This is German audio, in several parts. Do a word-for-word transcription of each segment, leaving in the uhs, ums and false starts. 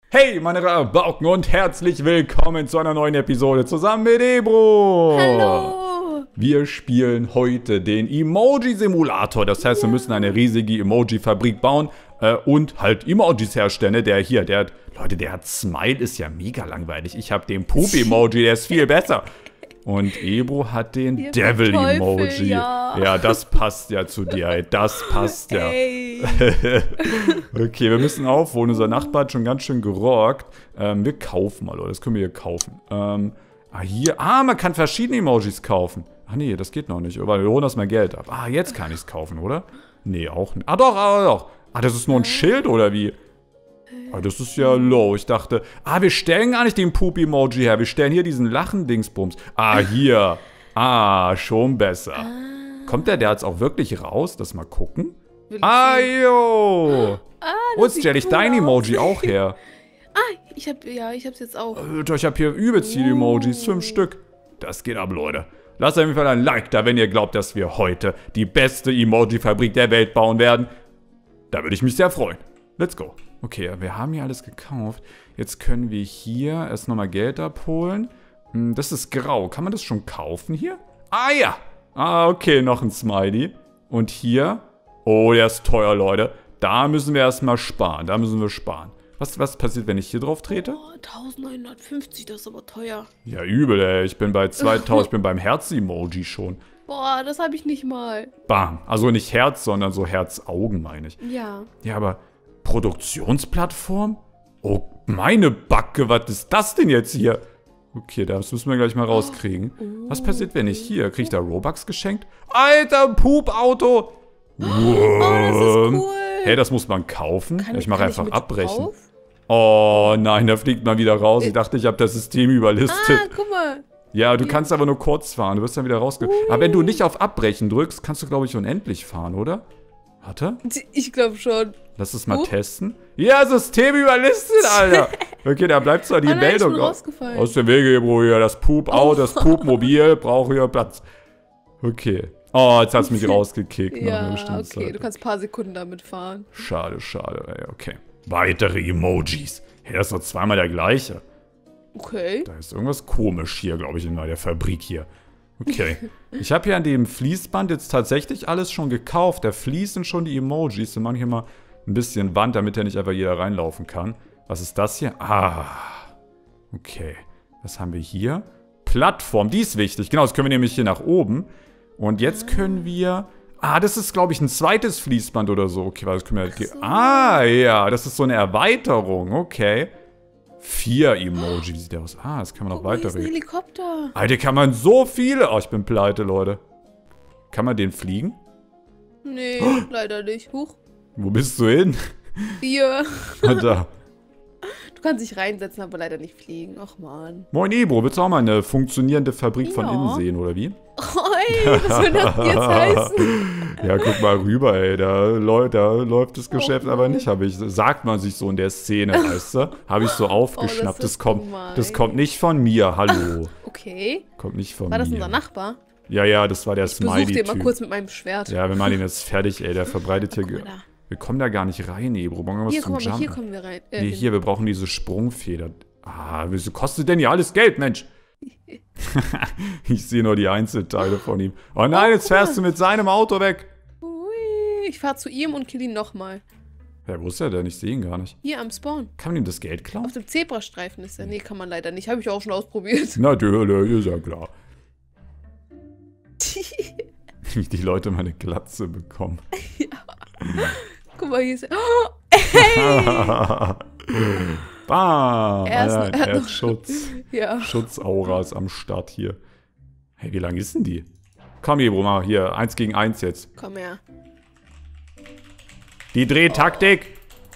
Hey, meine Rabauken und herzlich willkommen zu einer neuen Episode zusammen mit Ebro. Hallo. Wir spielen heute den Emoji-Simulator. Das heißt, wir müssen eine riesige Emoji-Fabrik bauen äh, und halt Emojis herstellen. Der hier, der hat, Leute, der hat Smile, ist ja mega langweilig. Ich habe den Poop-Emoji, der ist viel besser. Und Ebro hat den Devil-Emoji. Ja. ja, das passt ja zu dir, ey. Das passt ja. Ey. Okay, wir müssen aufholen. Unser Nachbar hat schon ganz schön gerockt. Ähm, wir kaufen mal, Leute. Das können wir hier kaufen. Ähm, ah, hier. Ah, man kann verschiedene Emojis kaufen. Ach nee, das geht noch nicht. Weil wir holen das mal Geld ab. Ah, jetzt kann ich es kaufen, oder? Nee, auch nicht. Ah, doch, ah, doch. Ah, das ist nur ein Schild, oder wie? Ah, das ist ja low. Ich dachte, ah, wir stellen gar nicht den Poop-Emoji her. Wir stellen hier diesen Lachen-Dingsbums. Ah, hier. Ah, schon besser. Ah. Kommt der, der jetzt auch wirklich raus? Lass mal gucken. Will ich Ah, sehen. jo. Ah, Und das jetzt stelle sieht ich cool dein aus. Emoji auch her. Ah, ich hab, ja, ich hab's jetzt auch. Alter, ich habe hier übelst viele Emojis. Fünf Stück. Das geht ab, Leute. Lasst auf jeden Fall ein Like da, wenn ihr glaubt, dass wir heute die beste Emoji-Fabrik der Welt bauen werden. Da würde ich mich sehr freuen. Let's go. Okay, wir haben hier alles gekauft. Jetzt können wir hier erst nochmal Geld abholen. Hm, das ist grau. Kann man das schon kaufen hier? Ah ja. Ah, okay, noch ein Smiley. Und hier. Oh, der ist teuer, Leute. Da müssen wir erstmal sparen. Da müssen wir sparen. Was, was passiert, wenn ich hier drauf trete? Oh, neunzehnhundertfünfzig, das ist aber teuer. Ja, übel, ey. Ich bin bei zweitausend, ich bin beim Herz-Emoji schon. Boah, das habe ich nicht mal. Bam. Also nicht Herz, sondern so Herzaugen, meine ich. Ja. Ja, aber Produktionsplattform? Oh, meine Backe, was ist das denn jetzt hier? Okay, das müssen wir gleich mal rauskriegen. Was passiert, wenn ich hier... Kriege ich da Robux geschenkt? Alter, Poop-Auto! Oh, das ist cool. Hey, das muss man kaufen. Kann, ich mache kann einfach mit abbrechen. drauf? Oh nein, da fliegt man wieder raus. Ich dachte, ich habe das System überlistet. Ah, guck mal. Ja, du kannst aber nur kurz fahren. Du wirst dann wieder rausge... Aber wenn du nicht auf Abbrechen drückst, kannst du, glaube ich, unendlich fahren, oder? Warte. Ich glaube schon. Lass es mal Uh. testen. Ja, System überlistet, Alter. Okay, da bleibt zwar die Oh nein, ich bin Meldung rausgefallen. aus dem Wege, Bro, hier. Das Poop-Auto, das Poop-Mobil braucht hier Platz. Okay. Oh, jetzt hat es mich rausgekickt. nach einer Ja, bestimmten okay, Zeit. du kannst ein paar Sekunden damit fahren. Schade, schade. Ey, okay. Weitere Emojis. Hey, das ist doch zweimal der gleiche. Okay. Da ist irgendwas komisch hier, glaube ich, in der Fabrik hier. Okay. Ich habe hier an dem Fließband jetzt tatsächlich alles schon gekauft. Da fließen schon die Emojis. Da mache ich hier mal ein bisschen Wand, damit ja nicht einfach jeder reinlaufen kann. Was ist das hier? Ah. Okay. Was haben wir hier? Plattform. Die ist wichtig. Genau, das können wir nämlich hier nach oben. Und jetzt können wir... Ah, das ist, glaube ich, ein zweites Fließband oder so. Okay, das können wir... Halt so. Ah, ja. Das ist so eine Erweiterung. Okay. Vier Emoji sieht der aus. Ah, das kann man noch Oh, hier ist ein weiter. Helikopter. Alter, kann man so viele... Oh, ich bin pleite, Leute. Kann man den fliegen? Nee, leider nicht. Huch. Wo bist du hin? Hier. Ah, da. Du kannst dich reinsetzen, aber leider nicht fliegen. Ach man. Moin, Ebro. Willst du auch mal eine funktionierende Fabrik von Ja. innen sehen, oder wie? Oi, was soll das denn jetzt heißen? Ja, guck mal rüber, ey. Da, läu da läuft das Geschäft Oh, aber Mann. nicht. Hab ich, sagt man sich so in der Szene, weißt du? Habe ich so aufgeschnappt. Oh, das das, ist kommt, gemein. das kommt nicht von mir. Hallo. Okay. Kommt nicht von War das mir. unser Nachbar? Ja, ja, das war der Ich besuch den mal Smiley-Typ. kurz mit meinem Schwert. Ja, wir machen ihn jetzt fertig, ey. Der verbreitet hier... Guck ge- mal da. Wir kommen da gar nicht rein, Ebro. Brauchen wir was Hier, zum guck mal, hier Jumpen? kommen wir rein. Äh, Nee, hin. hier, wir brauchen diese Sprungfeder. Ah, wieso kostet denn hier alles Geld, Mensch? Ich sehe nur die Einzelteile von ihm. Oh nein, Oh, jetzt guck fährst mal. du mit seinem Auto weg. Ui, ich fahr zu ihm und kill ihn nochmal. Ja, wo ist er denn? Ich sehe ihn gar nicht. Hier am Spawn. Kann man ihm das Geld klauen? Auf dem Zebrastreifen ist er. Nee, kann man leider nicht. Habe ich auch schon ausprobiert. Natürlich, ist ja klar. Die Leute mal eine Glatze bekommen. Guck mal, hier ist er. Oh, hey! Bam! Er ist- ja, er hat er hat noch- Schutz. Ja. Schutzaura ist am Start hier. Hey, wie lang ist denn die? Komm, Ebro, mal hier. Eins gegen eins jetzt. Komm her. Die Drehtaktik.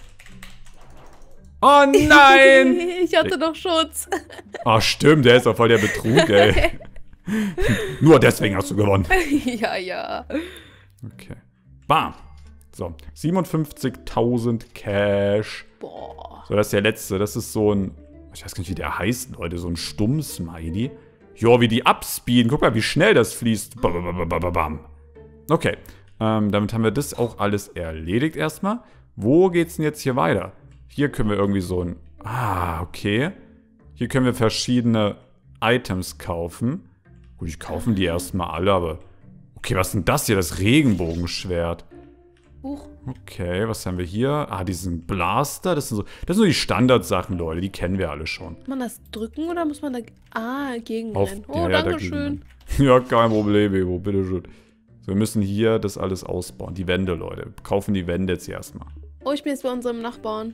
Oh nein! Ich hatte doch Schutz. Ach stimmt, der ist doch voll der Betrug, ey. Nur deswegen hast du gewonnen. Ja, ja. Okay. Bam. So, siebenundfünfzigtausend Cash. Boah. So, das ist der letzte. Das ist so ein... Ich weiß gar nicht, wie der heißt, Leute. So ein Stumm-Smiley. Jo, wie die upspeeden. Guck mal, wie schnell das fließt. Bam, bam, bam, bam, bam. Okay. Ähm, damit haben wir das auch alles erledigt erstmal. Wo geht's denn jetzt hier weiter? Hier können wir irgendwie so ein... Ah, okay. Hier können wir verschiedene Items kaufen. Gut, ich kaufe die erstmal alle, aber... Okay, was ist denn das hier? Das Regenbogenschwert. Huch. Okay, was haben wir hier? Ah, diesen Blaster. Das sind so, das sind so die Standardsachen, Leute. Die kennen wir alle schon. Muss man das drücken oder muss man da... Ah, gegen Auf, rennen. Oh, ja, ja, danke schön. Ja, kein Problem, Evo. Bitteschön. So, wir müssen hier das alles ausbauen. Die Wände, Leute. Wir kaufen die Wände jetzt erstmal. Oh, ich bin jetzt bei unserem Nachbarn.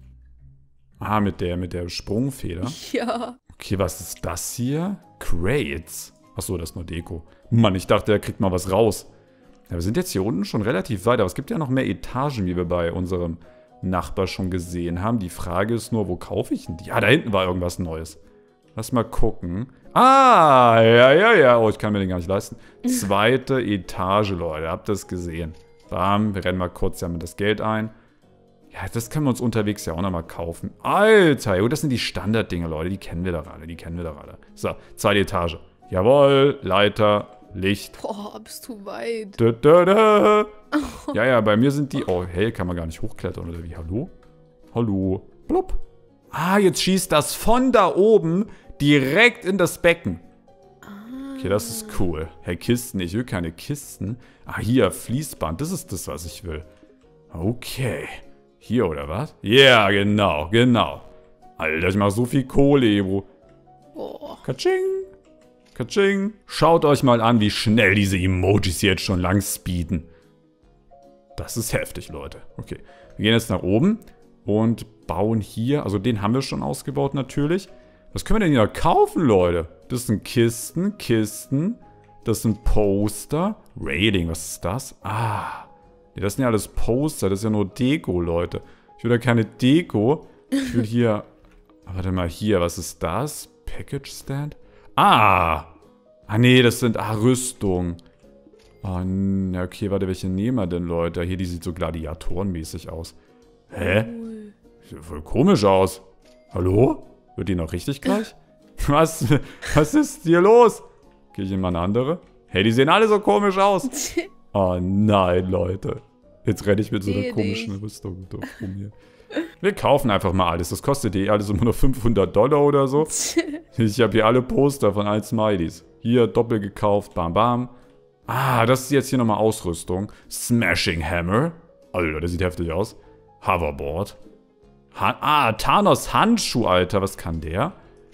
Ah, mit der, mit der Sprungfeder. Ja. Okay, was ist das hier? Crates. Achso, das ist nur Deko. Mann, ich dachte, er kriegt mal was raus. Ja, wir sind jetzt hier unten schon relativ weit, aber es gibt ja noch mehr Etagen, wie wir bei unserem Nachbar schon gesehen haben. Die Frage ist nur, wo kaufe ich denn die? Ah, da hinten war irgendwas Neues. Lass mal gucken. Ah, ja, ja, ja. Oh, ich kann mir den gar nicht leisten. Zweite Etage, Leute. Habt ihr das gesehen? Bam, wir rennen mal kurz ja mit das Geld ein. Ja, das können wir uns unterwegs ja auch nochmal kaufen. Alter, das sind die Standarddinge, Leute. Die kennen wir doch alle, die kennen wir doch alle. So, zweite Etage. Jawohl, Leiter, Licht. Boah, bist du weit. Da, da, da. Ja, ja, bei mir sind die... Oh, hey, kann man gar nicht hochklettern, oder wie? Hallo? Hallo? Blub. Ah, jetzt schießt das von da oben direkt in das Becken. Okay, das ist cool. Hey, Kisten, ich will keine Kisten. Ah, hier, Fließband, das ist das, was ich will. Okay. Hier, oder was? Ja, yeah, genau, genau. Alter, ich mach so viel Kohle, Evo. Boah. Katsching. Katsching. Schaut euch mal an, wie schnell diese Emojis jetzt schon lang speeden. Das ist heftig, Leute. Okay, wir gehen jetzt nach oben und bauen hier, also den haben wir schon ausgebaut natürlich. Was können wir denn hier kaufen, Leute? Das sind Kisten, Kisten. Das sind Poster. Railing, was ist das? Ah, nee, das sind ja alles Poster, das ist ja nur Deko, Leute. Ich will da keine Deko. Ich will hier, warte mal, hier, was ist das? Package Stand? Ah! Ah, nee, das sind, ah, Rüstung. Ah, na, okay, warte, welche nehmen wir denn, Leute? Hier, die sieht so gladiatorenmäßig aus. Hä? Sieht voll komisch aus. Hallo? Wird die noch richtig gleich? Was, was ist hier los? Gehe ich in mal eine andere? Hey, die sehen alle so komisch aus. Oh nein, Leute. Jetzt renne ich mit so einer komischen Rüstung rum hier. Wir kaufen einfach mal alles. Das kostet eh alles immer nur fünfhundert Dollar oder so. Ich habe hier alle Poster von allen Smileys. Hier doppelt gekauft, bam bam. Ah, das ist jetzt hier nochmal Ausrüstung. Smashing Hammer. Alter, der sieht heftig aus. Hoverboard. Ha ah, Thanos Handschuh, Alter. Was kann der?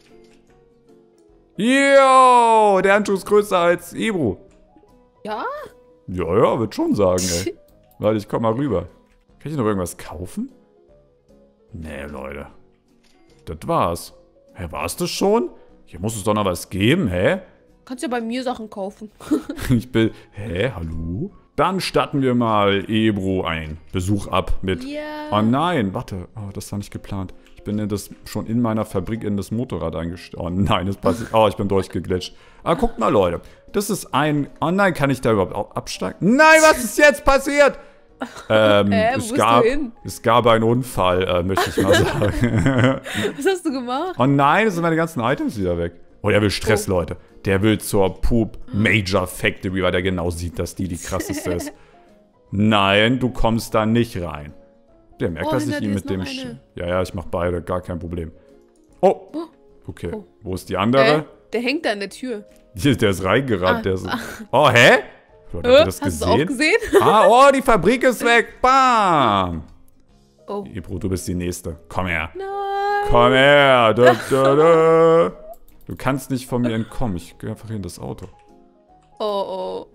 Yo, der Handschuh ist größer als Ebro. Ja? Ja, ja, würde schon sagen, ey. Warte, ich komm mal rüber. Kann ich noch irgendwas kaufen? Nee, Leute. Das war's. Hä, war's das schon? Hier muss es doch noch was geben, hä? Kannst ja bei mir Sachen kaufen. Ich bin... Hä, hallo? Dann statten wir mal Ebro einen Besuch ab mit... Ja. Oh nein, warte. Oh, das war nicht geplant. Ich bin in das, schon in meiner Fabrik in das Motorrad eingestellt. Oh nein, das passiert... Oh, ich bin durchgeglitscht. Ah, guckt mal, Leute. Das ist ein... Oh nein, kann ich da überhaupt auch absteigen? Nein, was ist jetzt passiert? Ähm, äh, es, gab, es gab einen Unfall, äh, möchte ich mal sagen. Was hast du gemacht? Oh nein, jetzt sind meine ganzen Items wieder weg. Oh, der will Stress, oh. Leute. Der will zur Poop Major Factory, weil der genau sieht, dass die die krasseste ist. Nein, du kommst da nicht rein. Der merkt, oh, dass ich ihn mit dem... Ja, ja, ich mach beide, gar kein Problem. Oh, okay. Oh. Wo ist die andere? Äh, der hängt da an der Tür. Der ist reingerannt. Ah, der ist, oh, hä? Leute, habt ihr das Hast gesehen? du auch gesehen? Ah, oh, die Fabrik ist weg. Bam. Oh. Ebro, du bist die Nächste. Komm her. Nein. Komm her. Da, da, da. Du kannst nicht von mir entkommen. Ich gehe einfach in das Auto. Oh, oh.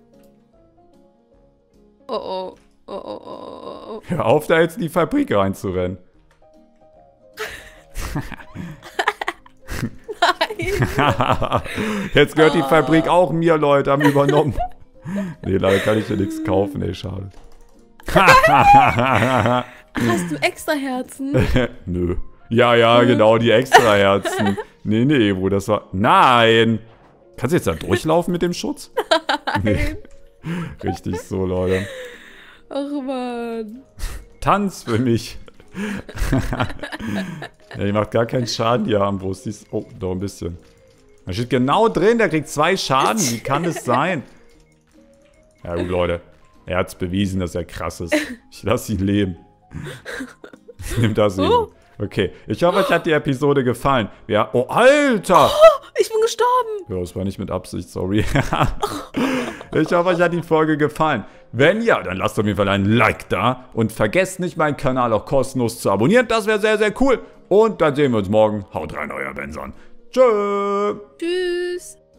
Oh, oh. Oh, oh, oh, oh. Hör auf, da jetzt in die Fabrik reinzurennen. Nein. Jetzt gehört oh. die Fabrik auch mir, Leute. Haben übernommen. Nee, leider kann ich ja nichts kaufen, ey, schade. Hast du extra Herzen? Nö. Ja, ja, genau, die extra Herzen. Nee, nee, wo das war... Nein! Kannst du jetzt da durchlaufen mit dem Schutz? Nein. Nee. Richtig so, Leute. Ach, Mann. Tanz für mich. Ja, die macht gar keinen Schaden, die Armbrust. Die ist... Oh, doch ein bisschen. Da steht genau drin, der kriegt zwei Schaden. Wie kann es sein? Ja gut, Leute. Er hat es bewiesen, dass er krass ist. Ich lasse ihn leben. Nimm das eben. Oh. Okay, ich hoffe, euch hat die Episode gefallen. Ja, oh, Alter! Oh, ich bin gestorben. Ja, das war nicht mit Absicht, sorry. Ich hoffe, euch hat die Folge gefallen. Wenn ja, dann lasst auf jeden Fall ein Like da. Und vergesst nicht, meinen Kanal auch kostenlos zu abonnieren. Das wäre sehr, sehr cool. Und dann sehen wir uns morgen. Haut rein, euer Benson. Tschö. Tschüss.